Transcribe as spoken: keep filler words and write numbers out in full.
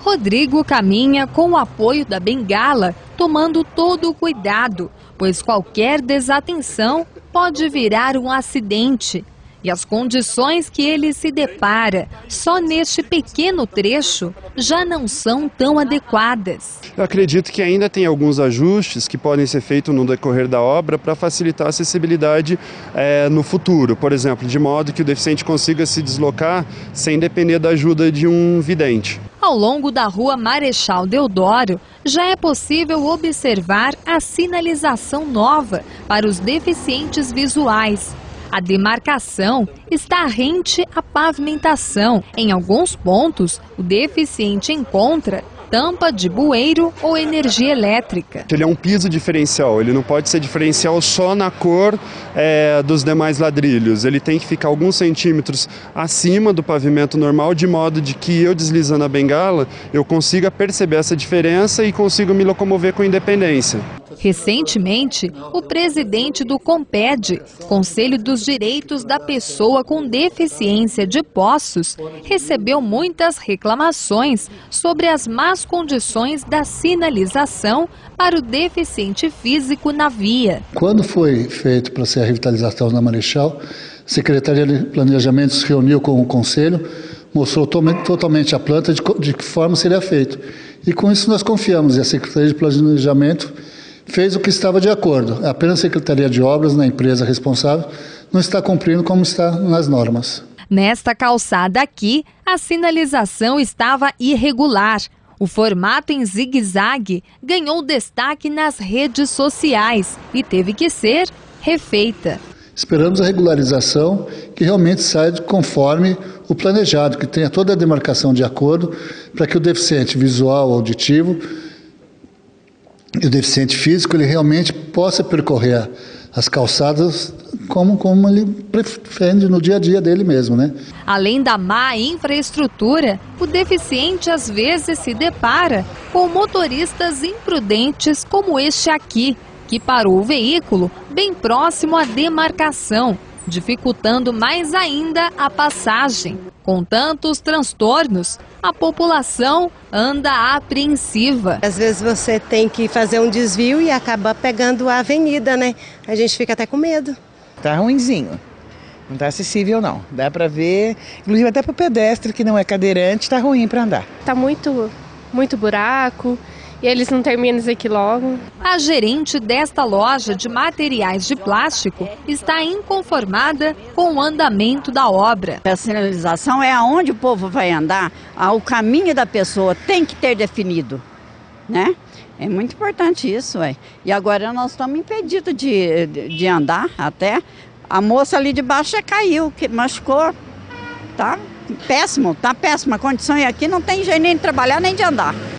Rodrigo caminha com o apoio da bengala, tomando todo o cuidado, pois qualquer desatenção pode virar um acidente. E as condições que ele se depara só neste pequeno trecho já não são tão adequadas. Eu acredito que ainda tem alguns ajustes que podem ser feitos no decorrer da obra para facilitar a acessibilidade é, no futuro. Por exemplo, de modo que o deficiente consiga se deslocar sem depender da ajuda de um vidente. Ao longo da rua Marechal Deodoro, já é possível observar a sinalização nova para os deficientes visuais. A demarcação está rente à pavimentação. Em alguns pontos, o deficiente encontra tampa de bueiro ou energia elétrica. Ele é um piso diferencial, ele não pode ser diferencial só na cor é, dos demais ladrilhos. Ele tem que ficar alguns centímetros acima do pavimento normal, de modo de que eu deslizando a bengala, eu consiga perceber essa diferença e consiga me locomover com independência. Recentemente, o presidente do CONPED, Conselho dos Direitos da Pessoa com Deficiência de Poços, recebeu muitas reclamações sobre as más condições da sinalização para o deficiente físico na via. Quando foi feito para ser a revitalização na Marechal, a Secretaria de Planejamento se reuniu com o Conselho, mostrou totalmente a planta de, de que forma seria feito. E com isso nós confiamos, e a Secretaria de Planejamento fez o que estava de acordo. Apenas a Secretaria de Obras, na empresa responsável, não está cumprindo como está nas normas. Nesta calçada aqui, a sinalização estava irregular. O formato em zigue-zague ganhou destaque nas redes sociais e teve que ser refeita. Esperamos a regularização que realmente saia conforme o planejado, que tenha toda a demarcação de acordo, para que o deficiente visual, auditivo e o deficiente físico ele realmente possa percorrer as calçadas como, como ele pretende no dia a dia dele mesmo, né? Além da má infraestrutura, o deficiente às vezes se depara com motoristas imprudentes como este aqui, que parou o veículo bem próximo à demarcação, dificultando mais ainda a passagem. Com tantos transtornos, a população anda apreensiva. Às vezes você tem que fazer um desvio e acaba pegando a avenida, né? A gente fica até com medo. Tá ruinzinho, não tá acessível não. Dá para ver, inclusive até para o pedestre que não é cadeirante, tá ruim para andar. Tá muito, muito buraco. E eles não terminam isso aqui logo. A gerente desta loja de materiais de plástico está inconformada com o andamento da obra. A sinalização é aonde o povo vai andar, o caminho da pessoa tem que ter definido, né? É muito importante isso, ué. E agora nós estamos impedidos de, de, de andar até. A moça ali de baixo já caiu, que machucou, tá péssimo, tá péssima a condição e aqui não tem jeito nem de trabalhar nem de andar.